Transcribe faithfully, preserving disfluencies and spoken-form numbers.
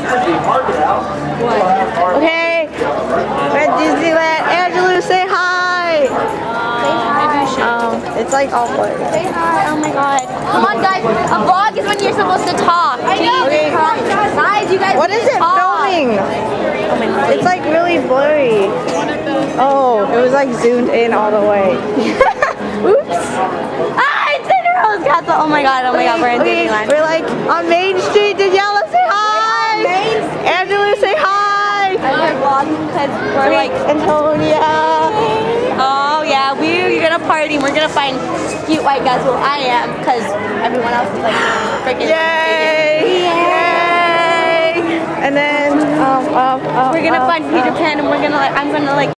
Okay, we're at Disneyland. Angela, say hi. Um, it's like all blurry. Say hi. Oh my god. Come on, guys. A vlog is when you're supposed to talk. I know. Okay. Guys, you guys. What is it talk. filming? It's like really blurry. Oh, it was like zoomed in all the way. Oops. Ah, it's Cinderella's castle. Oh my god. Oh my god. We're in Okay, Disneyland. we're like on Main Street. Daniela, say hi. Angela, say hi. We're vlogging because we're like. Antonia. Oh yeah, we're gonna party. We're gonna find cute white guys. Well, I am, because everyone else is like freaking. Yay! Yay! And then um um, um We're gonna um, find Peter um, Pan, and we're gonna like. I'm gonna like.